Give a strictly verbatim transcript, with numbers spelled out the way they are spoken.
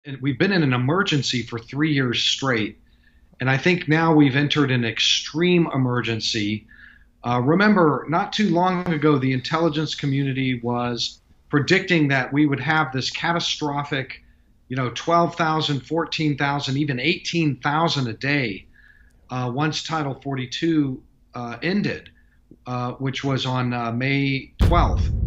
and we've been in an emergency for three years straight. And I think now we've entered an extreme emergency. Uh, remember, not too long ago, the intelligence community was predicting that we would have this catastrophic, you know, twelve thousand, fourteen thousand, even eighteen thousand a day uh, once Title forty-two uh, ended, uh, which was on uh, May twelfth.